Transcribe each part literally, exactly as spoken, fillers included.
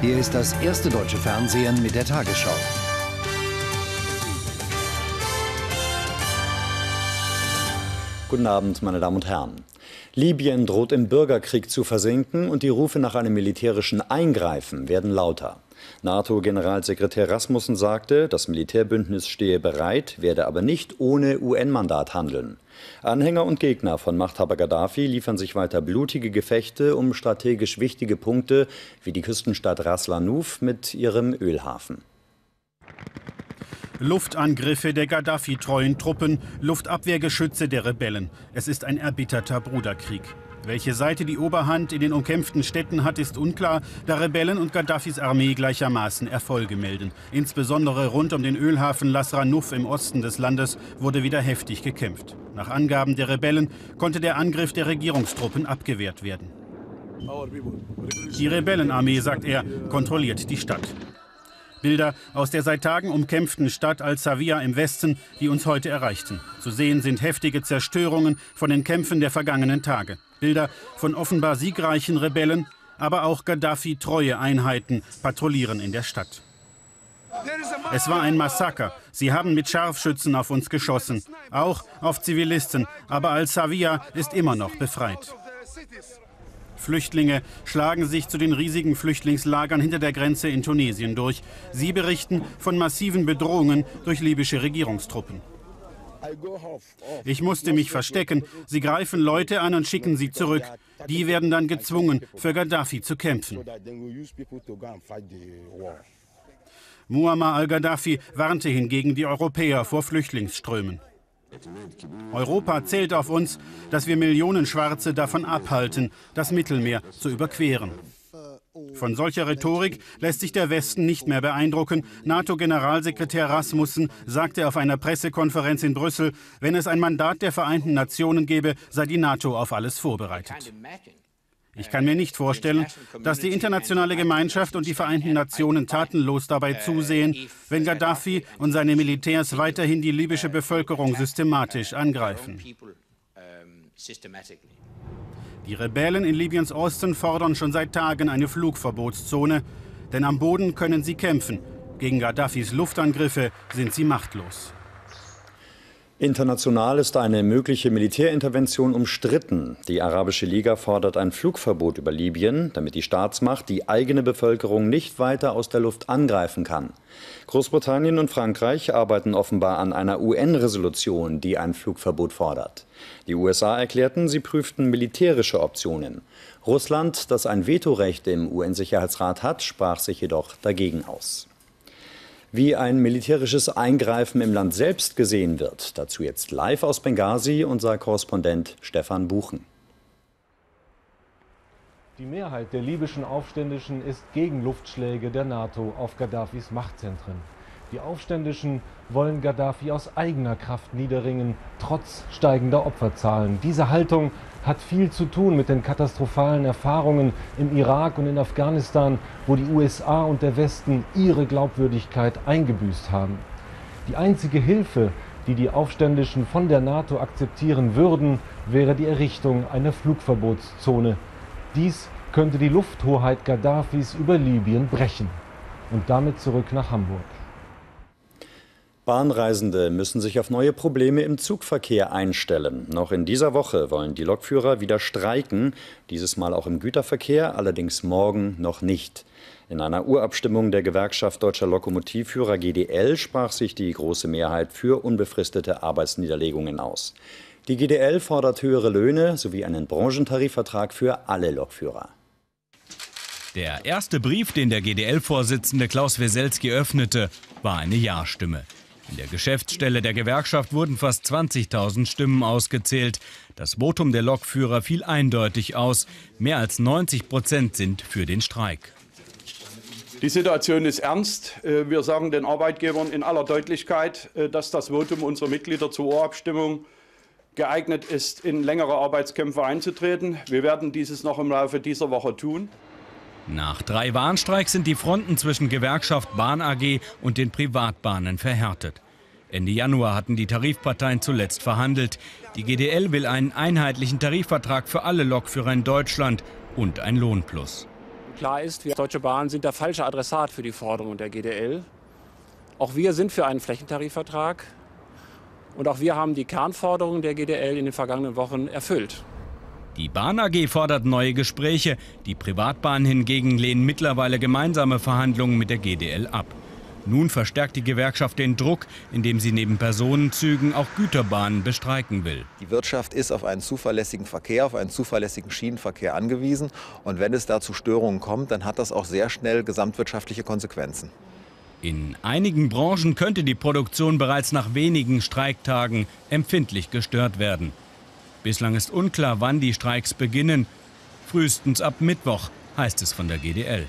Hier ist das erste deutsche Fernsehen mit der Tagesschau. Guten Abend, meine Damen und Herren. Libyen droht im Bürgerkrieg zu versinken und die Rufe nach einem militärischen Eingreifen werden lauter. NATO-Generalsekretär Rasmussen sagte, das Militärbündnis stehe bereit, werde aber nicht ohne U N-Mandat handeln. Anhänger und Gegner von Machthaber Gaddafi liefern sich weiter blutige Gefechte um strategisch wichtige Punkte wie die Küstenstadt Ras Lanuf mit ihrem Ölhafen. Luftangriffe der Gaddafi-treuen Truppen, Luftabwehrgeschütze der Rebellen. Es ist ein erbitterter Bruderkrieg. Welche Seite die Oberhand in den umkämpften Städten hat, ist unklar, da Rebellen und Gaddafis Armee gleichermaßen Erfolge melden. Insbesondere rund um den Ölhafen Ras Lanuf im Osten des Landes wurde wieder heftig gekämpft. Nach Angaben der Rebellen konnte der Angriff der Regierungstruppen abgewehrt werden. Die Rebellenarmee, sagt er, kontrolliert die Stadt. Bilder aus der seit Tagen umkämpften Stadt Al-Zawia im Westen, die uns heute erreichten. Zu sehen sind heftige Zerstörungen von den Kämpfen der vergangenen Tage. Bilder von offenbar siegreichen Rebellen, aber auch Gaddafi-treue Einheiten patrouillieren in der Stadt. Es war ein Massaker. Sie haben mit Scharfschützen auf uns geschossen, auch auf Zivilisten. Aber Al-Zawia ist immer noch befreit. Flüchtlinge schlagen sich zu den riesigen Flüchtlingslagern hinter der Grenze in Tunesien durch. Sie berichten von massiven Bedrohungen durch libysche Regierungstruppen. Ich musste mich verstecken. Sie greifen Leute an und schicken sie zurück. Die werden dann gezwungen, für Gaddafi zu kämpfen. Muammar al-Gaddafi warnte hingegen die Europäer vor Flüchtlingsströmen. Europa zählt auf uns, dass wir Millionen Schwarze davon abhalten, das Mittelmeer zu überqueren. Von solcher Rhetorik lässt sich der Westen nicht mehr beeindrucken. NATO-Generalsekretär Rasmussen sagte auf einer Pressekonferenz in Brüssel, wenn es ein Mandat der Vereinten Nationen gäbe, sei die NATO auf alles vorbereitet. Ich kann mir nicht vorstellen, dass die internationale Gemeinschaft und die Vereinten Nationen tatenlos dabei zusehen, wenn Gaddafi und seine Militärs weiterhin die libysche Bevölkerung systematisch angreifen. Die Rebellen in Libyens Osten fordern schon seit Tagen eine Flugverbotszone, denn am Boden können sie kämpfen. Gegen Gaddafis Luftangriffe sind sie machtlos. International ist eine mögliche Militärintervention umstritten. Die Arabische Liga fordert ein Flugverbot über Libyen, damit die Staatsmacht die eigene Bevölkerung nicht weiter aus der Luft angreifen kann. Großbritannien und Frankreich arbeiten offenbar an einer U N-Resolution, die ein Flugverbot fordert. Die U S A erklärten, sie prüften militärische Optionen. Russland, das ein Vetorecht im U N-Sicherheitsrat hat, sprach sich jedoch dagegen aus. Wie ein militärisches Eingreifen im Land selbst gesehen wird, dazu jetzt live aus Benghazi unser Korrespondent Stefan Buchen. Die Mehrheit der libyschen Aufständischen ist gegen Luftschläge der NATO auf Gaddafis Machtzentren. Die Aufständischen wollen Gaddafi aus eigener Kraft niederringen, trotz steigender Opferzahlen. Diese Haltung hat viel zu tun mit den katastrophalen Erfahrungen im Irak und in Afghanistan, wo die U S A und der Westen ihre Glaubwürdigkeit eingebüßt haben. Die einzige Hilfe, die die Aufständischen von der NATO akzeptieren würden, wäre die Errichtung einer Flugverbotszone. Dies könnte die Lufthoheit Gaddafis über Libyen brechen. Und damit zurück nach Hamburg. Bahnreisende müssen sich auf neue Probleme im Zugverkehr einstellen. Noch in dieser Woche wollen die Lokführer wieder streiken, dieses Mal auch im Güterverkehr, allerdings morgen noch nicht. In einer Urabstimmung der Gewerkschaft Deutscher Lokomotivführer G D L sprach sich die große Mehrheit für unbefristete Arbeitsniederlegungen aus. Die G D L fordert höhere Löhne sowie einen Branchentarifvertrag für alle Lokführer. Der erste Brief, den der G D L-Vorsitzende Klaus Weselski öffnete, war eine Ja-Stimme. In der Geschäftsstelle der Gewerkschaft wurden fast zwanzigtausend Stimmen ausgezählt. Das Votum der Lokführer fiel eindeutig aus. Mehr als neunzig Prozent sind für den Streik. Die Situation ist ernst. Wir sagen den Arbeitgebern in aller Deutlichkeit, dass das Votum unserer Mitglieder zur Urabstimmung geeignet ist, in längere Arbeitskämpfe einzutreten. Wir werden dieses noch im Laufe dieser Woche tun. Nach drei Warnstreiks sind die Fronten zwischen Gewerkschaft Bahn A G und den Privatbahnen verhärtet. Ende Januar hatten die Tarifparteien zuletzt verhandelt. Die G D L will einen einheitlichen Tarifvertrag für alle Lokführer in Deutschland und ein Lohnplus. Klar ist, wir Deutsche Bahn sind der falsche Adressat für die Forderungen der G D L. Auch wir sind für einen Flächentarifvertrag und auch wir haben die Kernforderungen der G D L in den vergangenen Wochen erfüllt. Die Bahn A G fordert neue Gespräche, die Privatbahnen hingegen lehnen mittlerweile gemeinsame Verhandlungen mit der G D L ab. Nun verstärkt die Gewerkschaft den Druck, indem sie neben Personenzügen auch Güterbahnen bestreiken will. Die Wirtschaft ist auf einen zuverlässigen Verkehr, auf einen zuverlässigen Schienenverkehr angewiesen. Und wenn es da zu Störungen kommt, dann hat das auch sehr schnell gesamtwirtschaftliche Konsequenzen. In einigen Branchen könnte die Produktion bereits nach wenigen Streiktagen empfindlich gestört werden. Bislang ist unklar, wann die Streiks beginnen. Frühestens ab Mittwoch, heißt es von der G D L.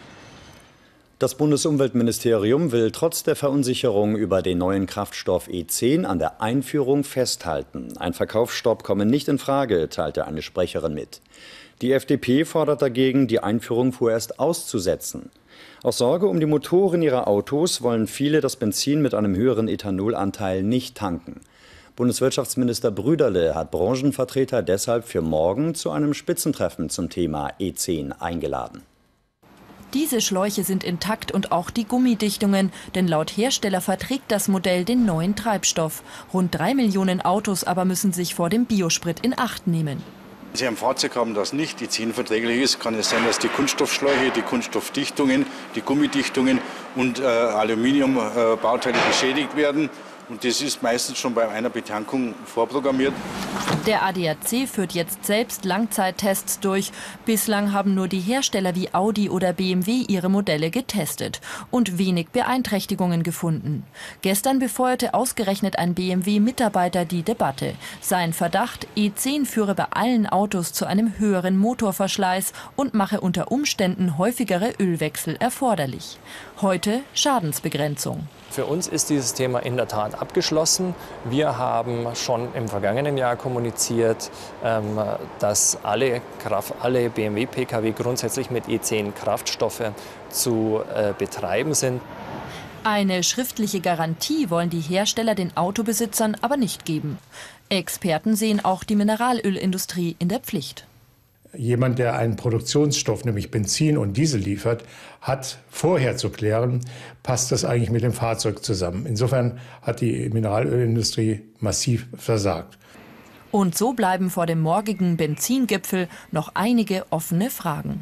Das Bundesumweltministerium will trotz der Verunsicherung über den neuen Kraftstoff E zehn an der Einführung festhalten. Ein Verkaufsstopp komme nicht in Frage, teilte eine Sprecherin mit. Die F D P fordert dagegen, die Einführung vorerst auszusetzen. Aus Sorge um die Motoren ihrer Autos wollen viele das Benzin mit einem höheren Ethanolanteil nicht tanken. Bundeswirtschaftsminister Brüderle hat Branchenvertreter deshalb für morgen zu einem Spitzentreffen zum Thema E zehn eingeladen. Diese Schläuche sind intakt und auch die Gummidichtungen, denn laut Hersteller verträgt das Modell den neuen Treibstoff. Rund drei Millionen Autos aber müssen sich vor dem Biosprit in Acht nehmen. Wenn Sie ein Fahrzeug haben, das nicht E zehn verträglich ist, kann es sein, dass die Kunststoffschläuche, die Kunststoffdichtungen, die Gummidichtungen und äh, Aluminiumbauteile äh, beschädigt werden. Und das ist meistens schon bei einer Betankung vorprogrammiert. Der A D A C führt jetzt selbst Langzeittests durch. Bislang haben nur die Hersteller wie Audi oder B M W ihre Modelle getestet und wenig Beeinträchtigungen gefunden. Gestern befeuerte ausgerechnet ein B M W-Mitarbeiter die Debatte. Sein Verdacht, E zehn führe bei allen Autos zu einem höheren Motorverschleiß und mache unter Umständen häufigere Ölwechsel erforderlich. Heute Schadensbegrenzung. Für uns ist dieses Thema in der Tat abgeschlossen. Wir haben schon im vergangenen Jahr kommuniziert, dass alle, Kraft, alle B M W-P K W grundsätzlich mit E zehn Kraftstoffe zu betreiben sind. Eine schriftliche Garantie wollen die Hersteller den Autobesitzern aber nicht geben. Experten sehen auch die Mineralölindustrie in der Pflicht. Jemand, der einen Produktionsstoff, nämlich Benzin und Diesel liefert, hat vorher zu klären, passt das eigentlich mit dem Fahrzeug zusammen. Insofern hat die Mineralölindustrie massiv versagt. Und so bleiben vor dem morgigen Benzingipfel noch einige offene Fragen.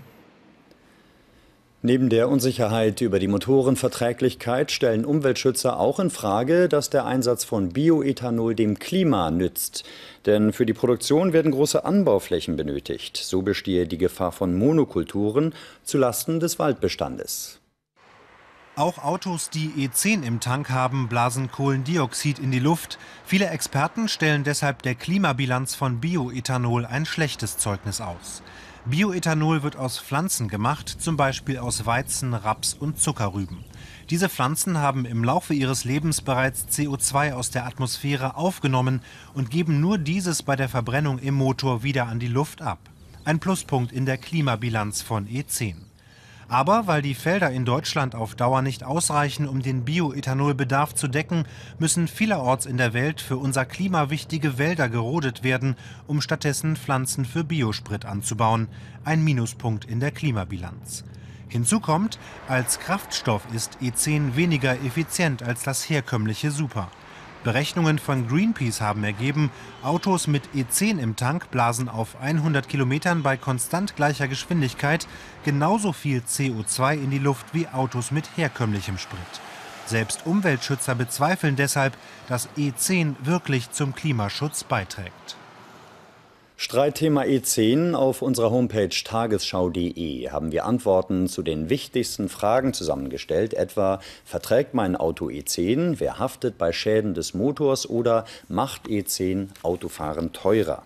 Neben der Unsicherheit über die Motorenverträglichkeit stellen Umweltschützer auch in Frage, dass der Einsatz von Bioethanol dem Klima nützt. Denn für die Produktion werden große Anbauflächen benötigt. So bestehe die Gefahr von Monokulturen zulasten des Waldbestandes. Auch Autos, die E zehn im Tank haben, blasen Kohlendioxid in die Luft. Viele Experten stellen deshalb der Klimabilanz von Bioethanol ein schlechtes Zeugnis aus. Bioethanol wird aus Pflanzen gemacht, zum Beispiel aus Weizen, Raps und Zuckerrüben. Diese Pflanzen haben im Laufe ihres Lebens bereits C O zwei aus der Atmosphäre aufgenommen und geben nur dieses bei der Verbrennung im Motor wieder an die Luft ab. Ein Pluspunkt in der Klimabilanz von E zehn. Aber weil die Felder in Deutschland auf Dauer nicht ausreichen, um den Bioethanolbedarf zu decken, müssen vielerorts in der Welt für unser Klima wichtige Wälder gerodet werden, um stattdessen Pflanzen für Biosprit anzubauen. Ein Minuspunkt in der Klimabilanz. Hinzu kommt, als Kraftstoff ist E zehn weniger effizient als das herkömmliche Super. Berechnungen von Greenpeace haben ergeben, Autos mit E zehn im Tank blasen auf hundert Kilometern bei konstant gleicher Geschwindigkeit genauso viel C O zwei in die Luft wie Autos mit herkömmlichem Sprit. Selbst Umweltschützer bezweifeln deshalb, dass E zehn wirklich zum Klimaschutz beiträgt. Streitthema E zehn. Auf unserer Homepage tagesschau punkt de haben wir Antworten zu den wichtigsten Fragen zusammengestellt, etwa: Verträgt mein Auto E zehn? Wer haftet bei Schäden des Motors? Oder macht E zehn Autofahren teurer?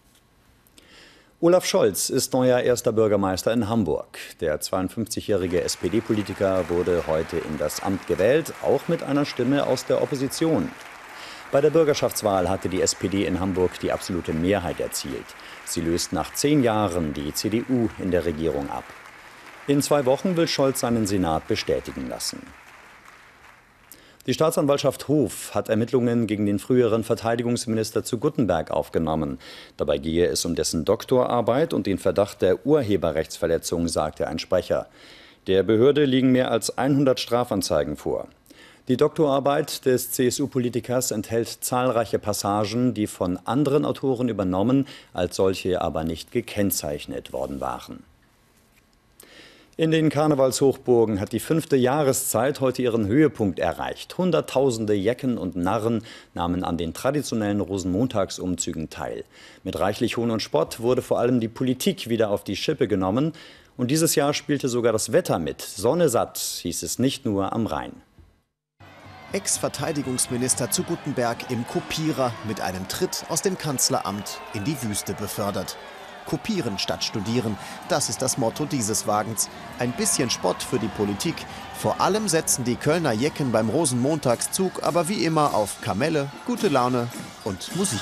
Olaf Scholz ist neuer erster Bürgermeister in Hamburg. Der zweiundfünfzigjährige S P D-Politiker wurde heute in das Amt gewählt, auch mit einer Stimme aus der Opposition. Bei der Bürgerschaftswahl hatte die S P D in Hamburg die absolute Mehrheit erzielt. Sie löst nach zehn Jahren die C D U in der Regierung ab. In zwei Wochen will Scholz seinen Senat bestätigen lassen. Die Staatsanwaltschaft Hof hat Ermittlungen gegen den früheren Verteidigungsminister zu Guttenberg aufgenommen. Dabei gehe es um dessen Doktorarbeit und den Verdacht der Urheberrechtsverletzung, sagte ein Sprecher. Der Behörde liegen mehr als hundert Strafanzeigen vor. Die Doktorarbeit des C S U-Politikers enthält zahlreiche Passagen, die von anderen Autoren übernommen, als solche aber nicht gekennzeichnet worden waren. In den Karnevalshochburgen hat die fünfte Jahreszeit heute ihren Höhepunkt erreicht. Hunderttausende Jecken und Narren nahmen an den traditionellen Rosenmontagsumzügen teil. Mit reichlich Hohn und Spott wurde vor allem die Politik wieder auf die Schippe genommen. Und dieses Jahr spielte sogar das Wetter mit. Sonne satt hieß es nicht nur am Rhein. Ex-Verteidigungsminister zu Guttenberg im Kopierer mit einem Tritt aus dem Kanzleramt in die Wüste befördert. Kopieren statt studieren, das ist das Motto dieses Wagens. Ein bisschen Spott für die Politik. Vor allem setzen die Kölner Jecken beim Rosenmontagszug aber wie immer auf Kamelle, gute Laune und Musik.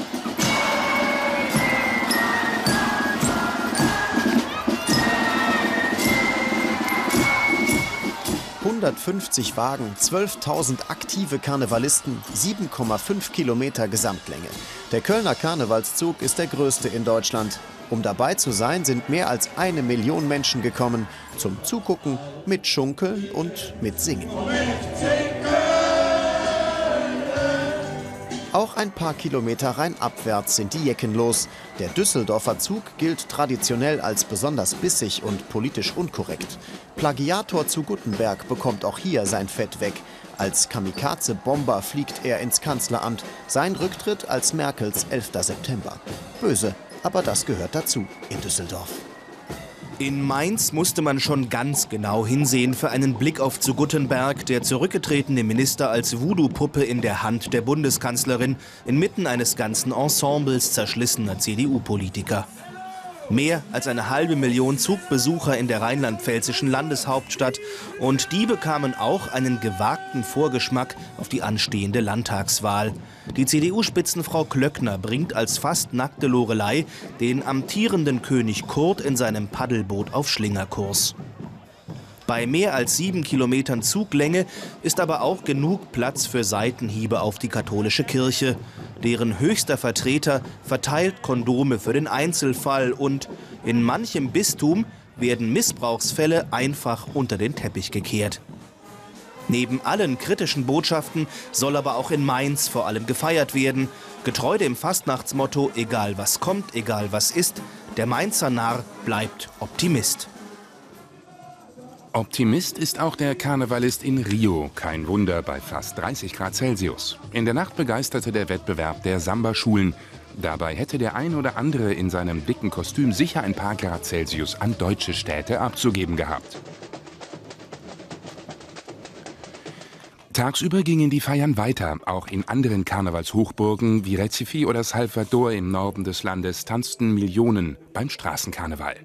hundertfünfzig Wagen, zwölftausend aktive Karnevalisten, sieben Komma fünf Kilometer Gesamtlänge. Der Kölner Karnevalszug ist der größte in Deutschland. Um dabei zu sein, sind mehr als eine Million Menschen gekommen. Zum Zugucken, mitschunkeln und mitsingen. Auch ein paar Kilometer rheinabwärts sind die Jecken los. Der Düsseldorfer Zug gilt traditionell als besonders bissig und politisch unkorrekt. Plagiator zu Guttenberg bekommt auch hier sein Fett weg. Als Kamikaze-Bomber fliegt er ins Kanzleramt. Sein Rücktritt als Merkels elfter September. Böse, aber das gehört dazu in Düsseldorf. In Mainz musste man schon ganz genau hinsehen für einen Blick auf zu Guttenberg, der zurückgetretene Minister als Voodoo-Puppe in der Hand der Bundeskanzlerin, inmitten eines ganzen Ensembles zerschlissener C D U-Politiker. Mehr als eine halbe Million Zugbesucher in der rheinland-pfälzischen Landeshauptstadt. Und die bekamen auch einen gewagten Vorgeschmack auf die anstehende Landtagswahl. Die C D U-Spitzenfrau Klöckner bringt als fast nackte Lorelei den amtierenden König Kurt in seinem Paddelboot auf Schlingerkurs. Bei mehr als sieben Kilometern Zuglänge ist aber auch genug Platz für Seitenhiebe auf die katholische Kirche. Deren höchster Vertreter verteilt Kondome für den Einzelfall und in manchem Bistum werden Missbrauchsfälle einfach unter den Teppich gekehrt. Neben allen kritischen Botschaften soll aber auch in Mainz vor allem gefeiert werden. Getreu dem Fastnachtsmotto, egal was kommt, egal was ist, der Mainzer Narr bleibt Optimist. Optimist ist auch der Karnevalist in Rio. Kein Wunder bei fast dreißig Grad Celsius. In der Nacht begeisterte der Wettbewerb der Samba-Schulen. Dabei hätte der ein oder andere in seinem dicken Kostüm sicher ein paar Grad Celsius an deutsche Städte abzugeben gehabt. Tagsüber gingen die Feiern weiter. Auch in anderen Karnevalshochburgen wie Recife oder Salvador im Norden des Landes tanzten Millionen beim Straßenkarneval.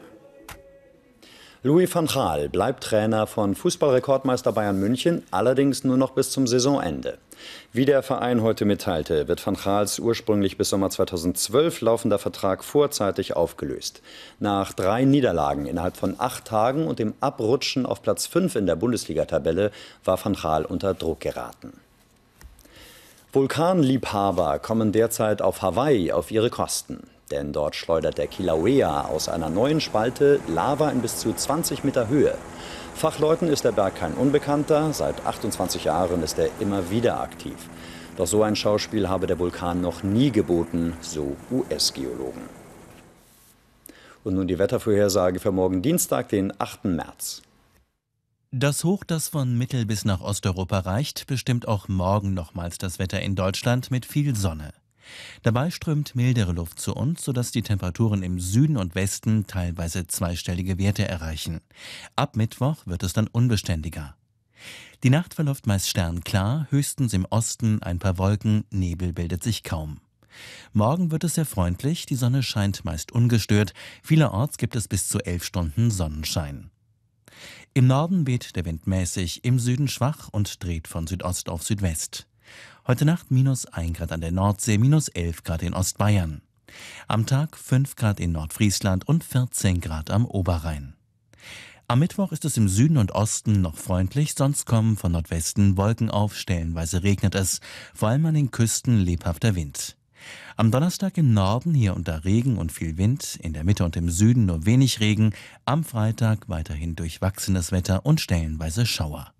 Louis van Gaal bleibt Trainer von Fußballrekordmeister Bayern München, allerdings nur noch bis zum Saisonende. Wie der Verein heute mitteilte, wird van Gaals ursprünglich bis Sommer zweitausendzwölf laufender Vertrag vorzeitig aufgelöst. Nach drei Niederlagen innerhalb von acht Tagen und dem Abrutschen auf Platz fünf in der Bundesliga-Tabelle war van Gaal unter Druck geraten. Vulkanliebhaber kommen derzeit auf Hawaii auf ihre Kosten. Denn dort schleudert der Kilauea aus einer neuen Spalte Lava in bis zu zwanzig Meter Höhe. Fachleuten ist der Berg kein Unbekannter. Seit achtundzwanzig Jahren ist er immer wieder aktiv. Doch so ein Schauspiel habe der Vulkan noch nie geboten, so U S-Geologen. Und nun die Wettervorhersage für morgen Dienstag, den achten März. Das Hoch, das von Mittel- bis nach Osteuropa reicht, bestimmt auch morgen nochmals das Wetter in Deutschland mit viel Sonne. Dabei strömt mildere Luft zu uns, sodass die Temperaturen im Süden und Westen teilweise zweistellige Werte erreichen. Ab Mittwoch wird es dann unbeständiger. Die Nacht verläuft meist sternklar, höchstens im Osten ein paar Wolken, Nebel bildet sich kaum. Morgen wird es sehr freundlich, die Sonne scheint meist ungestört, vielerorts gibt es bis zu elf Stunden Sonnenschein. Im Norden weht der Wind mäßig, im Süden schwach und dreht von Südost auf Südwest. Heute Nacht minus ein Grad an der Nordsee, minus elf Grad in Ostbayern. Am Tag fünf Grad in Nordfriesland und vierzehn Grad am Oberrhein. Am Mittwoch ist es im Süden und Osten noch freundlich, sonst kommen von Nordwesten Wolken auf, stellenweise regnet es, vor allem an den Küsten lebhafter Wind. Am Donnerstag im Norden hier und da Regen und viel Wind, in der Mitte und im Süden nur wenig Regen, am Freitag weiterhin durchwachsenes Wetter und stellenweise Schauer.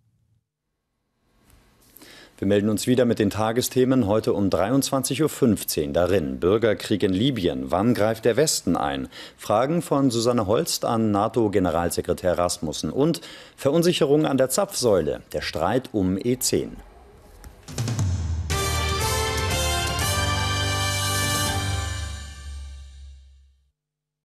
Wir melden uns wieder mit den Tagesthemen heute um dreiundzwanzig Uhr fünfzehn. Darin Bürgerkrieg in Libyen. Wann greift der Westen ein? Fragen von Susanne Holst an NATO-Generalsekretär Rasmussen. Und Verunsicherung an der Zapfsäule. Der Streit um E zehn.